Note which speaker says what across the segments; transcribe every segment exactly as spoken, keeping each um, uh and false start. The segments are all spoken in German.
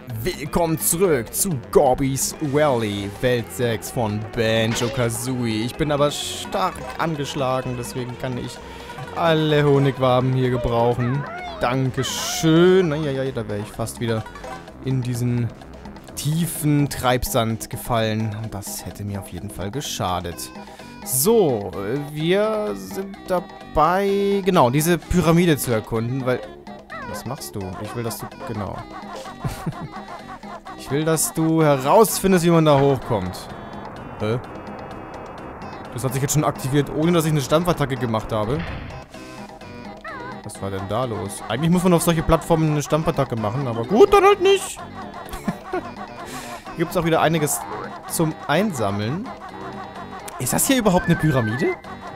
Speaker 1: Willkommen zurück zu Gorbis Valley, Welt sechs von Banjo-Kazooie. Ich bin aber stark angeschlagen, deswegen kann ich alle Honigwaben hier gebrauchen. Dankeschön. Naja, da wäre ich fast wieder in diesen tiefen Treibsand gefallen. Das hätte mir auf jeden Fall geschadet. So, wir sind dabei, genau, diese Pyramide zu erkunden, weil... Was machst du? Ich will, dass du... Genau. Ich will, dass du herausfindest, wie man da hochkommt. Hä? Das hat sich jetzt schon aktiviert, ohne dass ich eine Stampfattacke gemacht habe. Was war denn da los? Eigentlich muss man auf solche Plattformen eine Stampfattacke machen, aber gut, dann halt nicht. Hier gibt es auch wieder einiges zum Einsammeln. Ist das hier überhaupt eine Pyramide?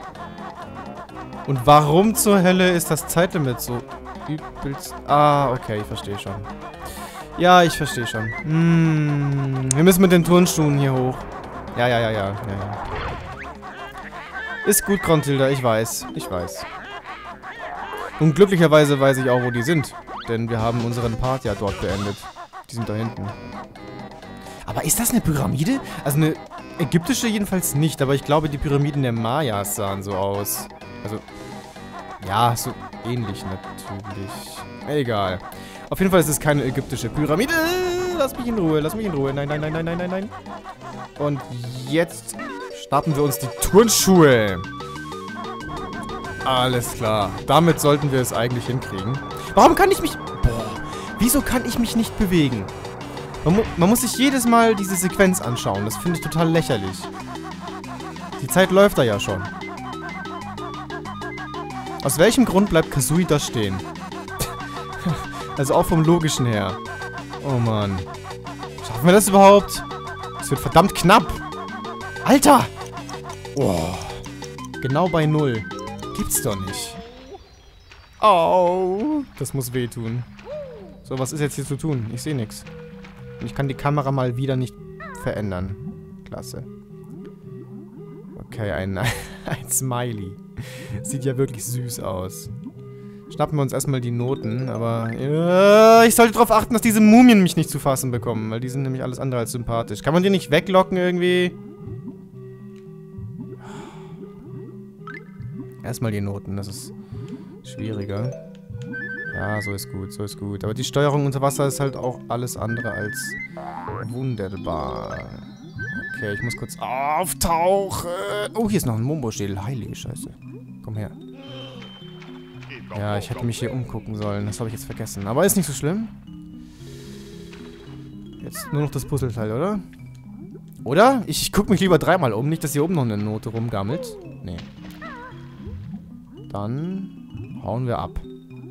Speaker 1: Und warum zur Hölle ist das Zeitlimit so übelst... Ah, okay, ich verstehe schon. Ja, ich verstehe schon. Hm, wir müssen mit den Turnschuhen hier hoch. Ja, ja, ja, ja, ja, ja. Ist gut, Gruntilda, ich weiß. Ich weiß. Und glücklicherweise weiß ich auch, wo die sind. Denn wir haben unseren Part ja dort beendet. Die sind da hinten. Aber ist das eine Pyramide? Also eine ägyptische jedenfalls nicht, aber ich glaube, die Pyramiden der Mayas sahen so aus. Also, ja, so ähnlich natürlich. Egal. Auf jeden Fall ist es keine ägyptische Pyramide. Lass mich in Ruhe, lass mich in Ruhe. Nein, nein, nein, nein, nein, nein, nein. Und jetzt starten wir uns die Turnschuhe. Alles klar. Damit sollten wir es eigentlich hinkriegen. Warum kann ich mich... Boah. Wieso kann ich mich nicht bewegen? Man, mu man muss sich jedes Mal diese Sequenz anschauen. Das finde ich total lächerlich. Die Zeit läuft da ja schon. Aus welchem Grund bleibt Kazooie da stehen? Also auch vom Logischen her. Oh Mann. Schaffen wir das überhaupt? Das wird verdammt knapp. Alter! Oh. Genau bei null. Gibt's doch nicht. Au. Das muss wehtun. So, was ist jetzt hier zu tun? Ich sehe nichts. Und ich kann die Kamera mal wieder nicht verändern. Klasse. Okay, ein, ein Smiley. Sieht ja wirklich süß aus. Schnappen wir uns erstmal die Noten, aber... Äh, ich sollte darauf achten, dass diese Mumien mich nicht zu fassen bekommen, weil die sind nämlich alles andere als sympathisch. Kann man die nicht weglocken irgendwie? Erstmal die Noten, das ist schwieriger. Ja, so ist gut, so ist gut. Aber die Steuerung unter Wasser ist halt auch alles andere als wunderbar. Okay, ich muss kurz auftauchen. Oh, hier ist noch ein Mumbo-Schädel. Heilige Scheiße. Komm her. Ja, ich hätte mich hier umgucken sollen. Das habe ich jetzt vergessen. Aber ist nicht so schlimm. Jetzt nur noch das Puzzleteil, oder? Oder? Ich, ich gucke mich lieber dreimal um. Nicht, dass hier oben noch eine Note rumgammelt. Nee. Dann hauen wir ab.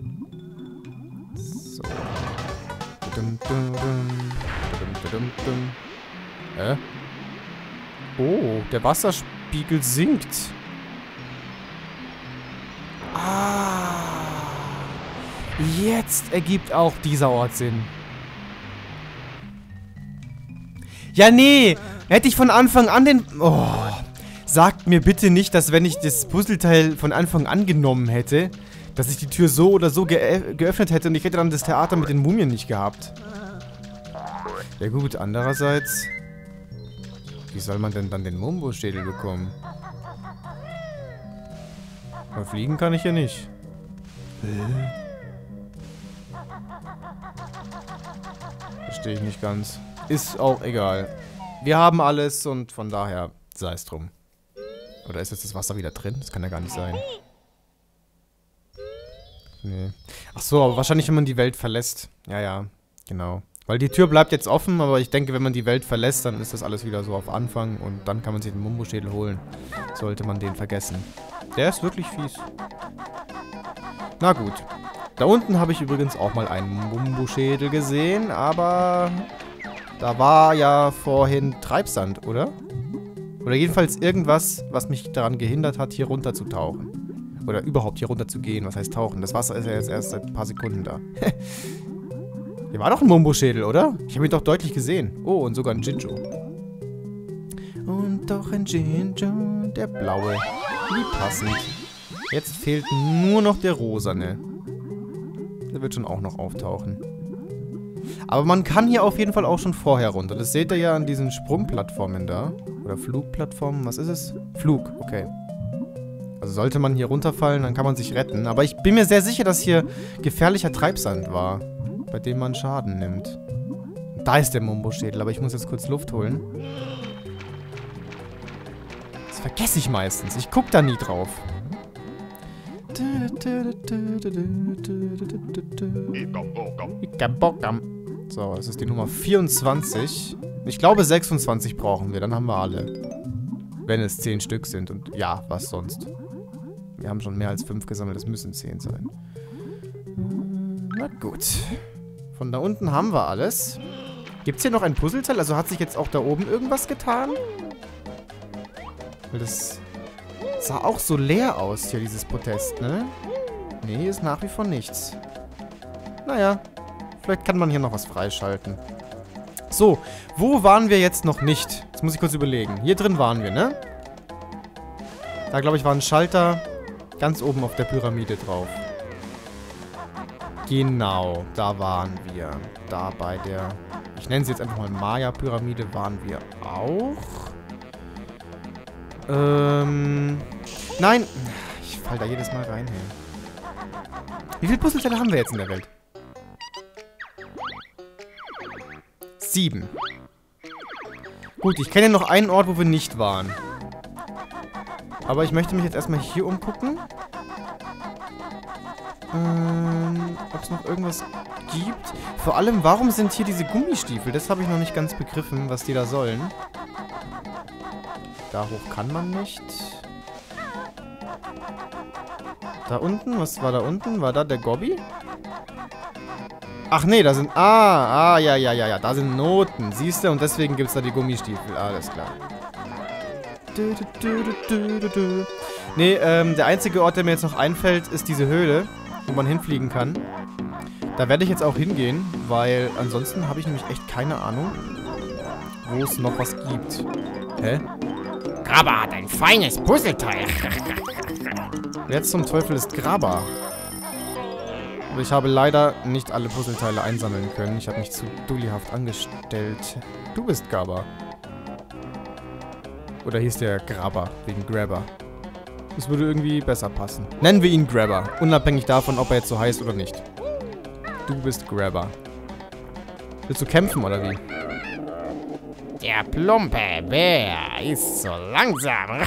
Speaker 1: So. Hä? Oh, der Wasserspiegel sinkt. Ah. Jetzt ergibt auch dieser Ort Sinn. Ja, nee. Hätte ich von Anfang an den... Oh. Sagt mir bitte nicht, dass wenn ich das Puzzleteil von Anfang an genommen hätte, dass ich die Tür so oder so ge geöffnet hätte und ich hätte dann das Theater mit den Mumien nicht gehabt. Ja gut, andererseits... Wie soll man denn dann den Mumbo-Schädel bekommen? Aber fliegen kann ich ja nicht. Verstehe ich nicht ganz. Ist auch egal. Wir haben alles und von daher sei es drum. Oder ist jetzt das Wasser wieder drin? Das kann ja gar nicht sein. Nee. Ach so, aber wahrscheinlich, wenn man die Welt verlässt. Ja, ja, genau. Weil die Tür bleibt jetzt offen, aber ich denke, wenn man die Welt verlässt, dann ist das alles wieder so auf Anfang und dann kann man sich den Mumbo-Schädel holen. Sollte man den vergessen. Der ist wirklich fies. Na gut. Da unten habe ich übrigens auch mal einen Mumbo-Schädel gesehen, aber da war ja vorhin Treibsand, oder? Oder jedenfalls irgendwas, was mich daran gehindert hat, hier runter zu tauchen. Oder überhaupt hier runter zu gehen. Was heißt tauchen? Das Wasser ist ja jetzt erst seit ein paar Sekunden da. Hier war doch ein Mumbo-Schädel, oder? Ich habe ihn doch deutlich gesehen. Oh, und sogar ein Jinjo. Und doch ein Jinjo, der blaue. Wie passend. Jetzt fehlt nur noch der rosane. Der wird schon auch noch auftauchen. Aber man kann hier auf jeden Fall auch schon vorher runter. Das seht ihr ja an diesen Sprungplattformen da. Oder Flugplattformen, was ist es? Flug, okay. Also sollte man hier runterfallen, dann kann man sich retten. Aber ich bin mir sehr sicher, dass hier gefährlicher Treibsand war, bei dem man Schaden nimmt. Da ist der Mumbo-Schädel, aber ich muss jetzt kurz Luft holen. Das vergesse ich meistens. Ich gucke da nie drauf. So, das ist die Nummer vierundzwanzig. Ich glaube, sechsundzwanzig brauchen wir. Dann haben wir alle. Wenn es zehn Stück sind. Und ja, was sonst. Wir haben schon mehr als fünf gesammelt. Es müssen zehn sein. Na gut. Von da unten haben wir alles. Gibt es hier noch ein Puzzleteil? Also hat sich jetzt auch da oben irgendwas getan? Weil das sah auch so leer aus hier, dieses Protest, ne? Nee, ist nach wie vor nichts. Naja, vielleicht kann man hier noch was freischalten. So, wo waren wir jetzt noch nicht? Jetzt muss ich kurz überlegen. Hier drin waren wir, ne? Da, glaube ich, war ein Schalter ganz oben auf der Pyramide drauf. Genau, da waren wir. Da bei der, ich nenne sie jetzt einfach mal Maya-Pyramide, waren wir auch. Ähm, nein. Ich fall da jedes Mal rein, hey. Wie viele Puzzleteile haben wir jetzt in der Welt? Sieben. Gut, ich kenne ja noch einen Ort, wo wir nicht waren. Aber ich möchte mich jetzt erstmal hier umgucken. Ähm, ob es noch irgendwas gibt. Vor allem, warum sind hier diese Gummistiefel? Das habe ich noch nicht ganz begriffen, was die da sollen. Da hoch kann man nicht. Da unten? Was war da unten? War da der Gobby? Ach nee, da sind... Ah, ah, ja, ja, ja, ja. Da sind Noten. Siehst du? Und deswegen gibt es da die Gummistiefel. Alles klar. Du, du, du, du, du, du. Nee, ähm, der einzige Ort, der mir jetzt noch einfällt, ist diese Höhle, wo man hinfliegen kann. Da werde ich jetzt auch hingehen, weil ansonsten habe ich nämlich echt keine Ahnung, wo es noch was gibt. Hä?
Speaker 2: Grabber hat ein feines Puzzleteil.
Speaker 1: Wer zum Teufel ist Grabber? Aber ich habe leider nicht alle Puzzleteile einsammeln können. Ich habe mich zu dullihaft angestellt. Du bist Grabber. Oder hieß der Grabber, wegen Grabber. Das würde irgendwie besser passen. Nennen wir ihn Grabber, unabhängig davon, ob er jetzt so heißt oder nicht. Du bist Grabber. Willst du kämpfen, oder wie?
Speaker 2: Der plumpe Bär ist so langsam.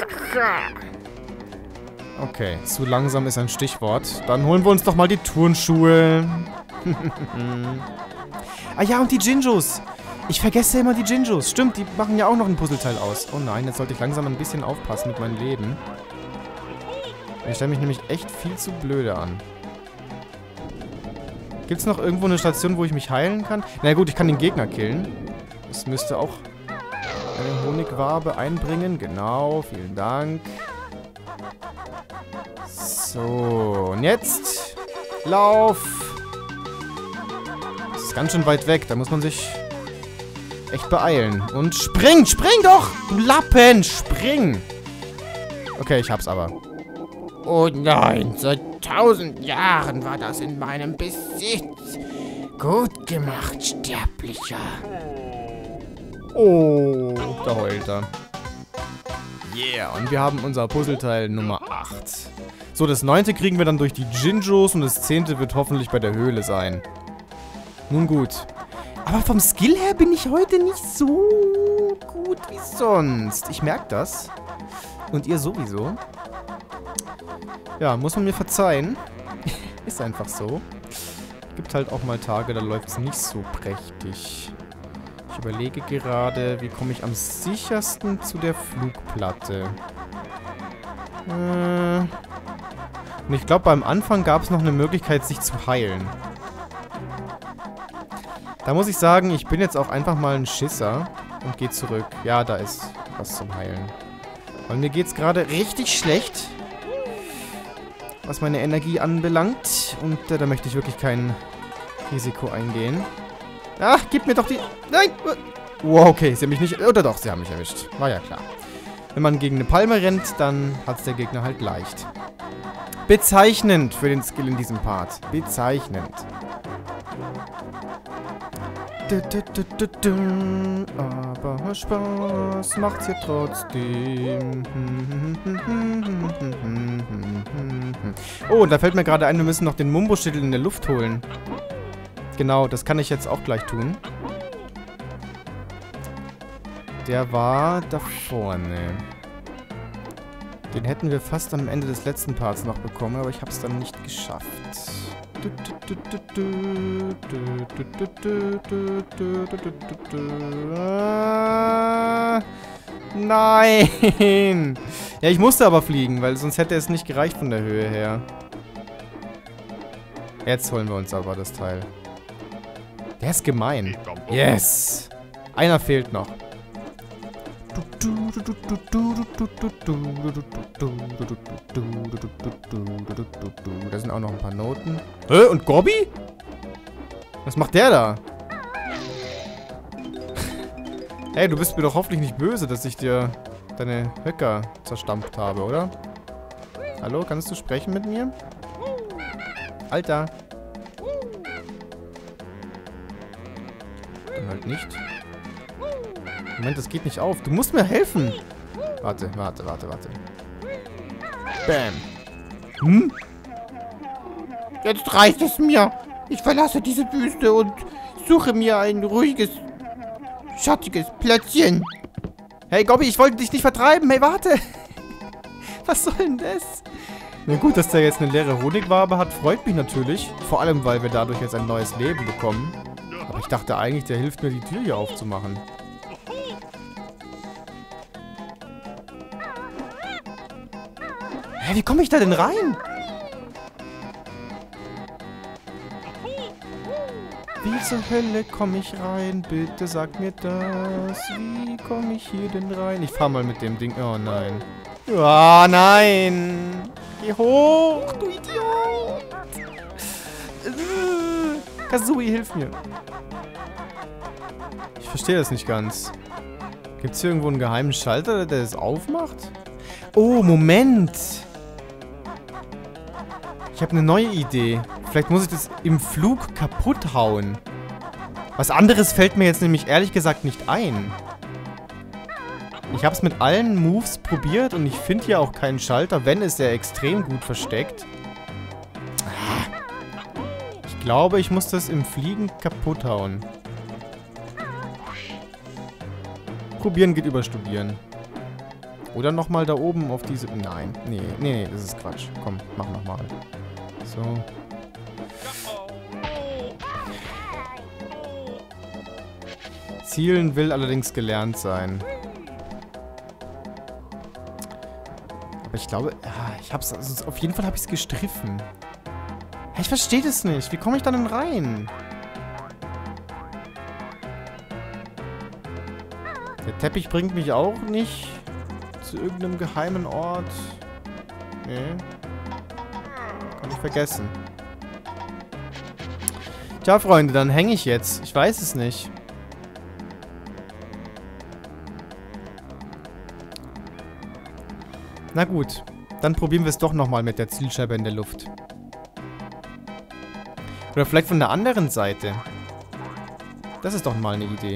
Speaker 1: Okay, zu langsam ist ein Stichwort. Dann holen wir uns doch mal die Turnschuhe. Ah ja, und die Jinjos. Ich vergesse immer die Jinjos. Stimmt, die machen ja auch noch ein Puzzleteil aus. Oh nein, jetzt sollte ich langsam ein bisschen aufpassen mit meinem Leben. Ich stelle mich nämlich echt viel zu blöde an. Gibt es noch irgendwo eine Station, wo ich mich heilen kann? Na gut, ich kann den Gegner killen. Das müsste auch eine Honigwabe einbringen. Genau, vielen Dank. So, und jetzt Lauf. Das ist ganz schön weit weg, da muss man sich echt beeilen. Und spring, spring doch, du Lappen, spring. Okay, ich hab's aber.
Speaker 2: Oh nein, seit tausend Jahren war das in meinem Besitz. Gut gemacht, Sterblicher.
Speaker 1: Oh, da heult er. Yeah, und wir haben unser Puzzleteil Nummer acht. So, das neunte kriegen wir dann durch die Jinjos und das zehnte wird hoffentlich bei der Höhle sein. Nun gut. Aber vom Skill her bin ich heute nicht so gut wie sonst. Ich merke das. Und ihr sowieso. Ja, muss man mir verzeihen. Ist einfach so. Gibt halt auch mal Tage, da läuft es nicht so prächtig. Ich überlege gerade, wie komme ich am sichersten zu der Flugplatte. Äh... Und ich glaube, beim Anfang gab es noch eine Möglichkeit, sich zu heilen. Da muss ich sagen, ich bin jetzt auch einfach mal ein Schisser und gehe zurück. Ja, da ist was zum Heilen. Weil mir geht es gerade richtig schlecht, was meine Energie anbelangt. Und äh, da möchte ich wirklich kein Risiko eingehen. Ach, gib mir doch die... Nein! Wow, okay, sie haben mich nicht... Oder doch, sie haben mich erwischt. War ja klar. Wenn man gegen eine Palme rennt, dann hat es der Gegner halt leicht. Bezeichnend für den Skill in diesem Part. Bezeichnend. Aber Spaß macht's hier trotzdem. Oh, da fällt mir gerade ein, wir müssen noch den Mumbo-Schädel in der Luft holen. Genau, das kann ich jetzt auch gleich tun. Der war da vorne. Den hätten wir fast am Ende des letzten Parts noch bekommen, aber ich habe es dann nicht geschafft. Ah, nein! Ja, ich musste aber fliegen, weil sonst hätte es nicht gereicht von der Höhe her. Jetzt holen wir uns aber das Teil. Der ist gemein. Yes! Einer fehlt noch. Da sind auch noch ein paar Noten. Hä? Und Gobby? Was macht der da? Hey, du bist mir doch hoffentlich nicht böse, dass ich dir deine Höcker zerstampft habe, oder? Hallo, kannst du sprechen mit mir? Alter. Dann halt nicht. Moment, das geht nicht auf. Du musst mir helfen. Warte, warte, warte, warte. Bam. Hm?
Speaker 2: Jetzt reicht es mir. Ich verlasse diese Wüste und suche mir ein ruhiges, schattiges Plätzchen.
Speaker 1: Hey, Gobby, ich wollte dich nicht vertreiben. Hey, warte. Was soll denn das? Na gut, dass der jetzt eine leere Honigwabe hat, freut mich natürlich. Vor allem, weil wir dadurch jetzt ein neues Leben bekommen. Aber ich dachte eigentlich, der hilft mir, die Tür hier aufzumachen. Hä, wie komme ich da denn rein? Wie zur Hölle komme ich rein? Bitte sag mir das. Wie komme ich hier denn rein? Ich fahr mal mit dem Ding. Oh nein. Oh nein. Geh hoch, du Idiot. Äh, Kazooie, hilf mir. Ich verstehe das nicht ganz. Gibt es hier irgendwo einen geheimen Schalter, der das aufmacht? Oh, Moment. Ich habe eine neue Idee. Vielleicht muss ich das im Flug kaputt hauen. Was anderes fällt mir jetzt nämlich ehrlich gesagt nicht ein. Ich habe es mit allen Moves probiert und ich finde hier auch keinen Schalter, wenn ist er extrem gut versteckt. Ich glaube, ich muss das im Fliegen kaputt hauen. Probieren geht über Studieren. Oder nochmal da oben auf diese... Nein, nee, nee, nee, das ist Quatsch. Komm, mach nochmal. So. Zielen will allerdings gelernt sein. Aber ich glaube, ja, ich hab's, also auf jeden Fall habe ich es gestriffen. Ich verstehe das nicht. Wie komme ich da denn rein? Der Teppich bringt mich auch nicht zu irgendeinem geheimen Ort. Nee. Kann ich vergessen. Tja, Freunde, dann hänge ich jetzt. Ich weiß es nicht. Na gut, dann probieren wir es doch nochmal mit der Zielscheibe in der Luft. Oder vielleicht von der anderen Seite. Das ist doch mal eine Idee.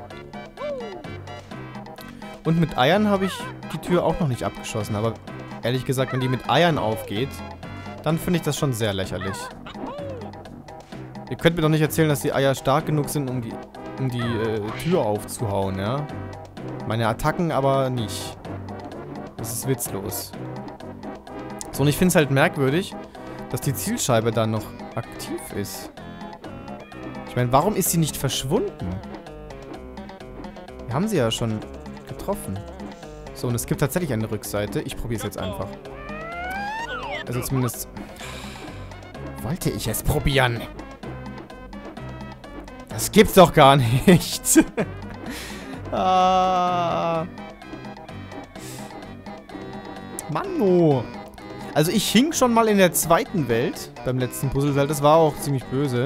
Speaker 1: Und mit Eiern habe ich die Tür auch noch nicht abgeschossen. Aber ehrlich gesagt, wenn die mit Eiern aufgeht, dann finde ich das schon sehr lächerlich. Ihr könnt mir doch nicht erzählen, dass die Eier stark genug sind, um die, um die äh, Tür aufzuhauen, ja? Meine Attacken aber nicht. Das ist witzlos. So, und ich finde es halt merkwürdig, dass die Zielscheibe dann noch aktiv ist. Ich meine, warum ist sie nicht verschwunden? Wir haben sie ja schon getroffen. So, und es gibt tatsächlich eine Rückseite. Ich probiere es jetzt einfach. Also zumindest... Wollte ich es probieren? Das gibt's doch gar nicht. ah... Manno. Also ich hing schon mal in der zweiten Welt beim letzten Puzzleteil. Das war auch ziemlich böse.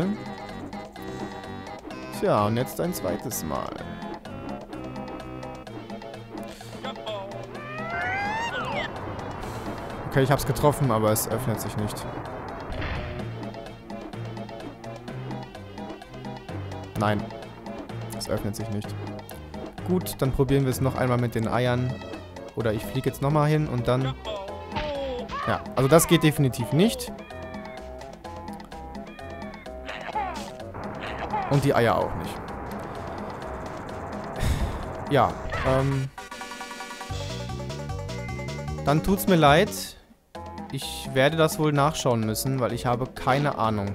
Speaker 1: Tja, und jetzt ein zweites Mal. Okay, ich hab's getroffen, aber es öffnet sich nicht. Nein. Das öffnet sich nicht. Gut, dann probieren wir es noch einmal mit den Eiern. Oder ich fliege jetzt nochmal hin und dann... Ja, also das geht definitiv nicht. Und die Eier auch nicht. Ja, ähm... dann tut's mir leid. Ich werde das wohl nachschauen müssen, weil ich habe keine Ahnung.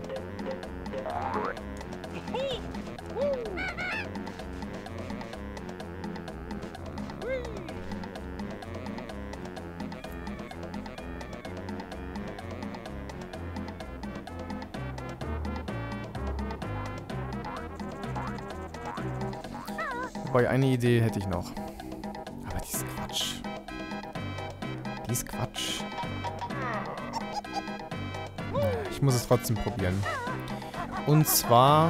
Speaker 1: Wobei, eine Idee hätte ich noch. Aber die ist Quatsch. Die ist Quatsch. Ich muss es trotzdem probieren. Und zwar...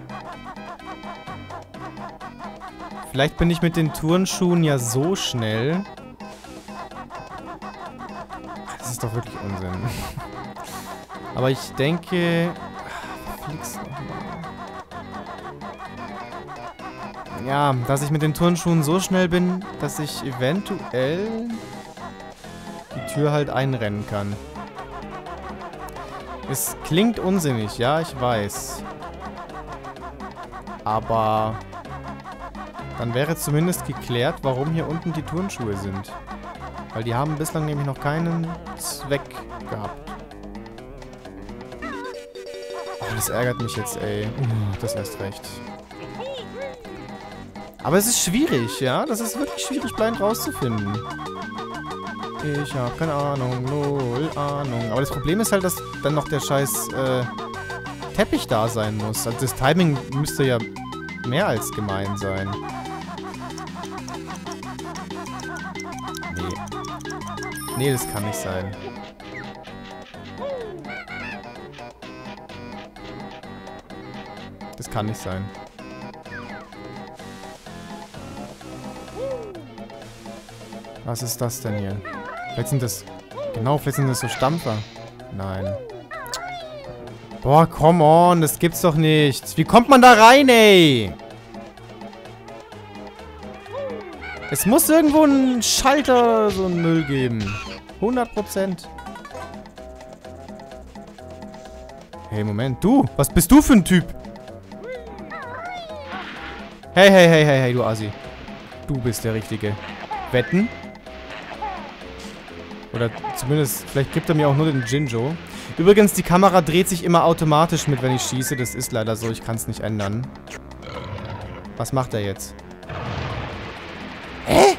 Speaker 1: Vielleicht bin ich mit den Turnschuhen ja so schnell. Das ist doch wirklich Unsinn. Aber ich denke... Fliegst noch mal. Ja, dass ich mit den Turnschuhen so schnell bin, dass ich eventuell die Tür halt einrennen kann. Es klingt unsinnig, ja, ich weiß. Aber dann wäre zumindest geklärt, warum hier unten die Turnschuhe sind. Weil die haben bislang nämlich noch keinen Zweck gehabt. Oh, das ärgert mich jetzt, ey. Uh, das erst recht. Aber es ist schwierig, ja? Das ist wirklich schwierig, blind rauszufinden. Ich habe keine Ahnung, null Ahnung. Aber das Problem ist halt, dass dann noch der scheiß äh, Teppich da sein muss. Also das Timing müsste ja mehr als gemein sein. Nee. Nee, das kann nicht sein. Das kann nicht sein. Was ist das denn hier? Vielleicht sind das... Genau, vielleicht sind das so Stampfer. Nein. Boah, come on, das gibt's doch nicht. Wie kommt man da rein, ey? Es muss irgendwo einen Schalter, so einen Müll geben. hundert Prozent. Hey, Moment. Du, was bist du für ein Typ? Hey, hey, hey, hey, hey, du Assi. Du bist der Richtige. Wetten? Oder zumindest, vielleicht gibt er mir auch nur den Jinjo. Übrigens, die Kamera dreht sich immer automatisch mit, wenn ich schieße. Das ist leider so, ich kann es nicht ändern. Was macht er jetzt? Hä?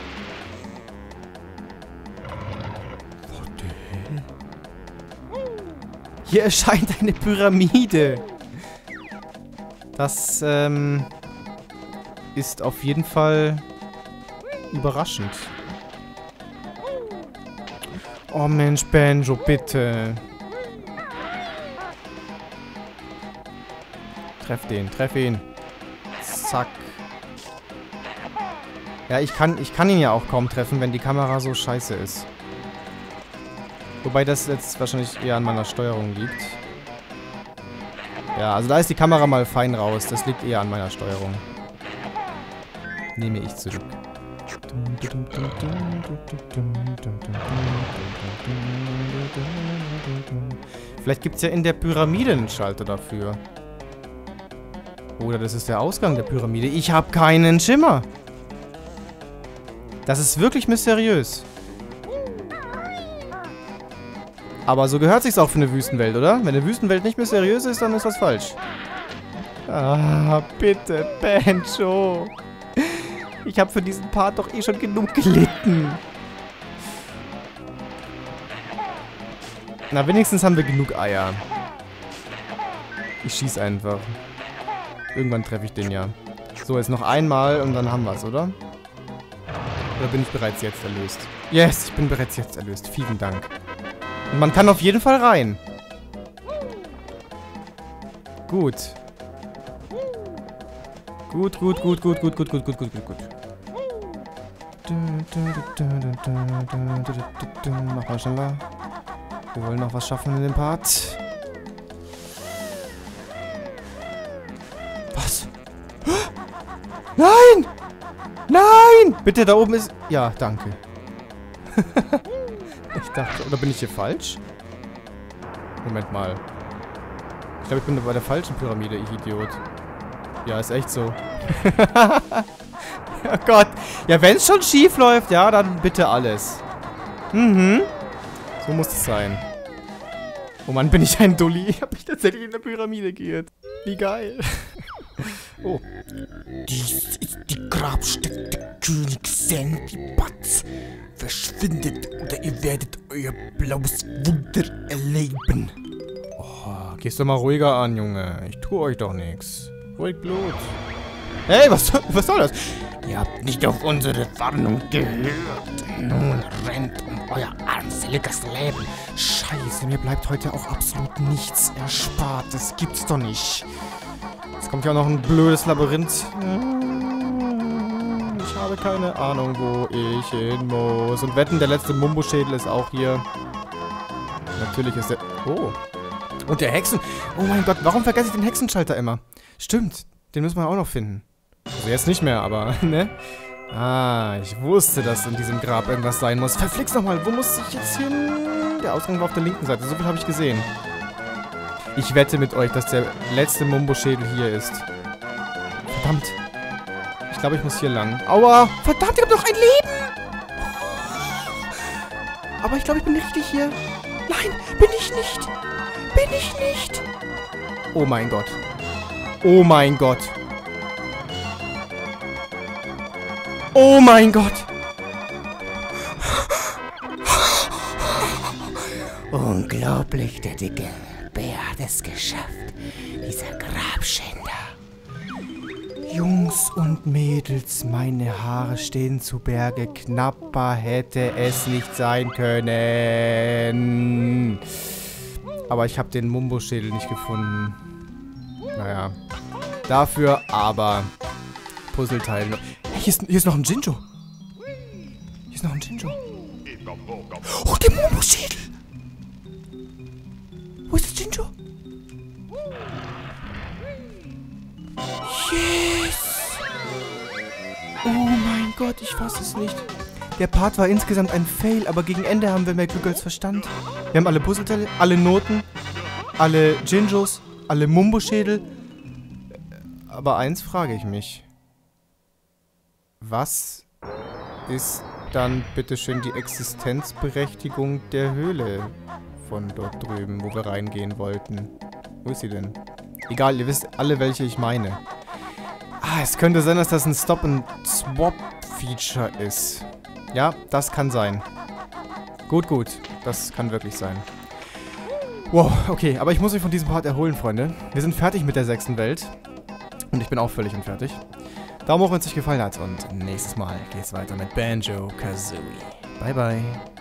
Speaker 1: Hier erscheint eine Pyramide. Das, ähm, ist auf jeden Fall überraschend. Oh Mensch, Banjo, bitte. Treff den, treff ihn. Zack. Ja, ich kann, ich kann ihn ja auch kaum treffen, wenn die Kamera so scheiße ist. Wobei das jetzt wahrscheinlich eher an meiner Steuerung liegt. Ja, also da ist die Kamera mal fein raus. Das liegt eher an meiner Steuerung. Nehme ich zurück. Vielleicht gibt es ja in der Pyramide einen Schalter dafür. Oder das ist der Ausgang der Pyramide. Ich habe keinen Schimmer. Das ist wirklich mysteriös. Aber so gehört sich's auch für eine Wüstenwelt, oder? Wenn eine Wüstenwelt nicht mysteriös ist, dann ist was falsch. Ah, bitte, Banjo. Ich habe für diesen Part doch eh schon genug gelitten. Na, wenigstens haben wir genug Eier. Ich schieß einfach. Irgendwann treffe ich den ja. So, jetzt noch einmal und dann haben wir's, oder? Oder bin ich bereits jetzt erlöst? Yes, ich bin bereits jetzt erlöst. Vielen Dank. Und man kann auf jeden Fall rein. Gut. Gut, gut, gut, gut, gut, gut, gut, gut, gut, gut, gut. Mach mal schneller. Wir wollen noch was schaffen in dem Part. Was? Nein! Nein! Bitte, da oben ist... Ja, danke. Ich dachte... Oder bin ich hier falsch? Moment mal. Ich glaube, ich bin bei der falschen Pyramide, ich Idiot. Ja, ist echt so. Oh Gott. Ja, wenn es schon schief läuft, ja, dann bitte alles. Mhm. So muss es sein. Oh Mann, bin ich ein Dulli. Ich habe mich tatsächlich in der Pyramide geirrt. Wie geil. Oh.
Speaker 2: Dies ist die Grabstätte König Sandybats. Verschwindet oder ihr werdet euer blaues Wunder erleben.
Speaker 1: Oh, gehst du mal ruhiger an, Junge. Ich tue euch doch nichts. Ruhig Blut. Hey, was, was soll das?
Speaker 2: Ihr habt nicht auf unsere Warnung gehört. Nun rennt um euer armseliges Leben.
Speaker 1: Scheiße, mir bleibt heute auch absolut nichts erspart. Das gibt's doch nicht. Jetzt kommt ja auch noch ein blödes Labyrinth. Ich habe keine Ahnung, wo ich hin muss. Und wetten, der letzte Mumbo-Schädel ist auch hier. Natürlich ist der... Oh. Und der Hexen... Oh mein Gott, warum vergesse ich den Hexenschalter immer? Stimmt, den müssen wir auch noch finden. Also jetzt nicht mehr, aber, ne? Ah, ich wusste, dass in diesem Grab irgendwas sein muss. Verflixt nochmal, wo muss ich jetzt hin? Der Ausgang war auf der linken Seite, so viel habe ich gesehen. Ich wette mit euch, dass der letzte Mumbo-Schädel hier ist. Verdammt. Ich glaube, ich muss hier lang. Aua! Verdammt, ich habe noch ein Leben! Aber ich glaube, ich bin richtig hier. Nein, bin ich nicht. Bin ich nicht. Oh mein Gott. Oh mein Gott. Oh mein Gott.
Speaker 2: Unglaublich, der dicke Bär hat es geschafft. Dieser Grabschänder.
Speaker 1: Jungs und Mädels, meine Haare stehen zu Berge. Knapper hätte es nicht sein können. Aber ich habe den Mumbo-Schädel nicht gefunden. Naja. Dafür aber Puzzleteil. Hey, hier ist, hier ist noch ein Jinjo. Hier ist noch ein Jinjo. Oh, der Mumbo-Schädel. Wo ist das Jinjo? Yes! Oh mein Gott, ich fasse es nicht. Der Part war insgesamt ein Fail, aber gegen Ende haben wir mehr Glück als Verstand. Wir haben alle Puzzleteile, alle Noten, alle Jinjos, alle Mumbo-Schädel. Aber eins frage ich mich. Was ist dann bitteschön die Existenzberechtigung der Höhle von dort drüben, wo wir reingehen wollten? Wo ist sie denn? Egal, ihr wisst alle, welche ich meine. Ah, es könnte sein, dass das ein Stop-and-Swap-Feature ist. Ja, das kann sein. Gut, gut. Das kann wirklich sein. Wow, okay. Aber ich muss mich von diesem Part erholen, Freunde. Wir sind fertig mit der sechsten Welt. Und ich bin auch völlig unfertig. Daumen hoch, wenn es euch gefallen hat. Und nächstes Mal geht's weiter mit Banjo-Kazooie. Bye, bye.